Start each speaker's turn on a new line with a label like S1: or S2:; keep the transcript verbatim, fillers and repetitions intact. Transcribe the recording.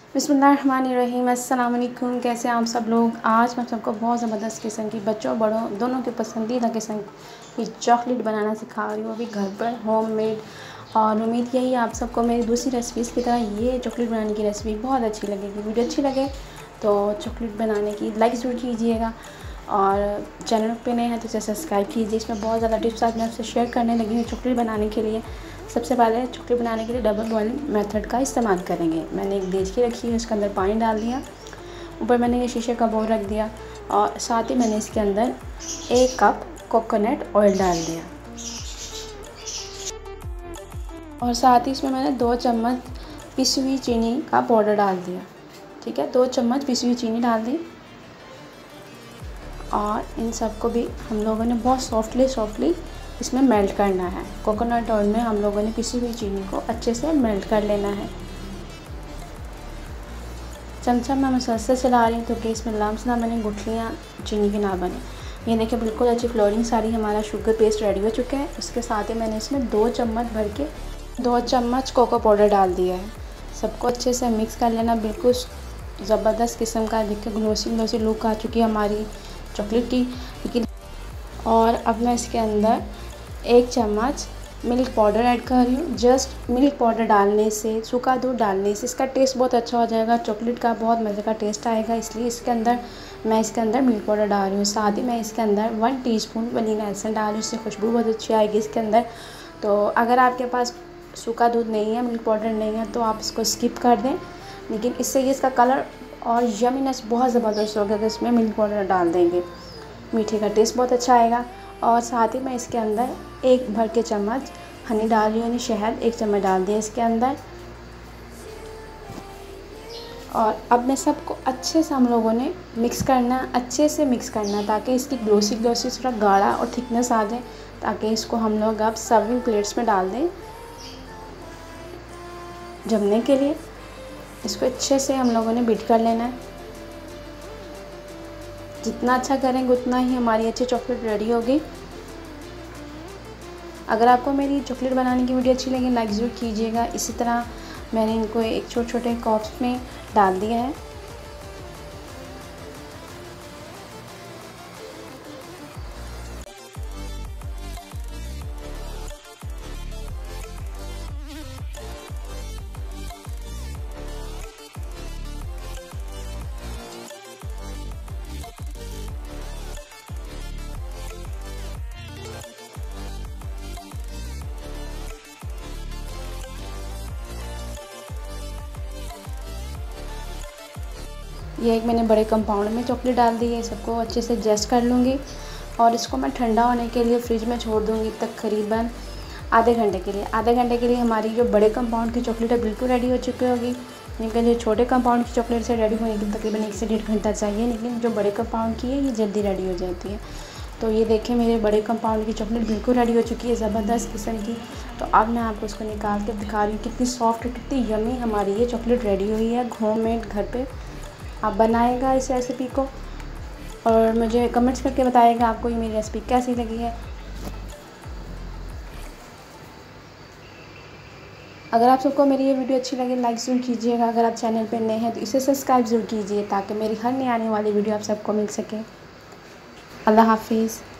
S1: बिस्मिल्लाहिर्रहमानिर्रहीम। अस्सलाम वालेकुम। कैसे आप सब लोग। आज मैं सबको बहुत ज़बरदस्त किस्म की बच्चों बड़ों दोनों के पसंदीदा किस्म की चॉकलेट बनाना सिखा रही हूँ, अभी घर पर होममेड। और उम्मीद यही आप सबको मेरी दूसरी रेसिपीज़ की तरह ये चॉकलेट बनाने की रेसिपी बहुत अच्छी लगेगी। वीडियो अच्छी लगे तो चॉकलेट बनाने की लाइक ज़रूर कीजिएगा और चैनल पे नए हैं तो इसे सब्सक्राइब कीजिए। इसमें बहुत ज़्यादा टिप्स आज मैं आपसे शेयर करने लगी हूँ चॉकलेट बनाने के लिए। सबसे पहले चॉकलेट बनाने के लिए डबल बॉइलिंग मेथड का इस्तेमाल करेंगे। मैंने एक देचकी रखी है, उसके अंदर पानी डाल दिया, ऊपर मैंने ये शीशे का बाउल रख दिया और साथ ही मैंने इसके अंदर एक कप कोकोनट ऑयल डाल दिया और साथ ही इसमें मैंने दो चम्मच पिसी हुई चीनी का पाउडर डाल दिया। ठीक है, दो चम्मच पिसी हुई चीनी डाल दी और इन सबको भी हम लोगों ने बहुत सॉफ्टली सॉफ्टली इसमें मेल्ट करना है। कोकोनट ऑयल में हम लोगों ने पिसी हुई चीनी को अच्छे से मेल्ट कर लेना है। चमचा मैं मुसलसल चला रही हूँ तो कि इसमें लम्स ना बने, गुठलियाँ चीनी की ना बने। ये देखिए बिल्कुल अच्छी फ्लोरिंग सारी हमारा शुगर पेस्ट रेडी हो चुका है। उसके साथ ही मैंने इसमें दो चम्मच भर के दो चम्मच कोको पाउडर डाल दिया है। सबको अच्छे से मिक्स कर लेना। बिल्कुल ज़बरदस्त किस्म का देखिए ग्लोसी ग्लोसी लुक आ चुकी है हमारी चॉकलेट की। और अब मैं इसके अंदर एक चम्मच मिल्क पाउडर ऐड कर रही हूँ। जस्ट मिल्क पाउडर डालने से, सूखा दूध डालने से इसका टेस्ट बहुत अच्छा हो जाएगा, चॉकलेट का बहुत मज़े का टेस्ट आएगा। इसलिए इसके अंदर मैं इसके अंदर मिल्क पाउडर डाल रही हूँ। साथ ही मैं इसके अंदर वन टीस्पून वनीला एसेंस डाल रही हूँ, इससे खुशबू बहुत अच्छी आएगी इसके अंदर। तो अगर आपके पास सूखा दूध नहीं है, मिल्क पाउडर नहीं है तो आप इसको स्किप कर दें, लेकिन इससे ये इसका कलर और यमीनेस बहुत ज़बरदस्त होगा अगर इसमें मिल्क पाउडर डाल देंगे। मीठे का टेस्ट बहुत अच्छा आएगा। और साथ ही मैं इसके अंदर एक भर के चम्मच हनी डाल रही हूँ, यानी शहद एक चम्मच डाल दिया इसके अंदर। और अब मैं सबको अच्छे से हम लोगों ने मिक्स करना, अच्छे से मिक्स करना ताकि इसकी ग्लोसी ग्लोसी थोड़ा गाढ़ा और थिकनेस आ जाए, ताकि इसको हम लोग अब सर्विंग प्लेट्स में डाल दें जमने के लिए। इसको अच्छे से हम लोगों ने बीट कर लेना है। जितना अच्छा करेंगे उतना ही हमारी अच्छी चॉकलेट रेडी होगी। अगर आपको मेरी चॉकलेट बनाने की वीडियो अच्छी लगी लाइक ज़रूर कीजिएगा। इसी तरह मैंने इनको एक छोटे छोटे कप्स में डाल दिया है। ये एक मैंने बड़े कंपाउंड में चॉकलेट डाल दी है। सबको अच्छे से एडजस्ट कर लूँगी और इसको मैं ठंडा होने के लिए फ्रिज में छोड़ दूँगी तकरीबन आधे घंटे के लिए। आधे घंटे के लिए हमारी जो बड़े कंपाउंड की चॉकलेट है बिल्कुल रेडी हो चुकी होगी, लेकिन जो छोटे कंपाउंड की चॉकलेट से रेडी होने के लिए तकरीबन एक से डेढ़ घंटा चाहिए, लेकिन जो बड़े कंपाउंड की है ये जल्दी रेडी हो जाती है। तो ये देखें मेरे बड़े कंपाउंड की चॉकलेट बिल्कुल रेडी हो चुकी है, ज़बरदस्त किस्म की। तो अब मैं आपको इसको निकाल के दिखा रही हूँ कितनी सॉफ्ट और कितनी यमी हमारी ये चॉकलेट रेडी हुई है। होममेड घर पे आप बनाएगा इस रेसिपी को और मुझे कमेंट्स करके बताइएगा आपको ये मेरी रेसिपी कैसी लगी है। अगर आप सबको मेरी ये वीडियो अच्छी लगे लाइक ज़रूर कीजिएगा। अगर आप चैनल पर नए हैं तो इसे सब्सक्राइब ज़रूर कीजिए ताकि मेरी हर नई आने वाली वीडियो आप सबको मिल सके। अल्लाह हाफिज़।